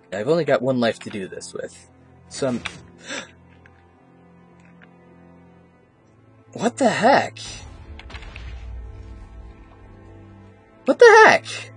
I've only got one life to do this with. So I'm... What the heck? What the heck?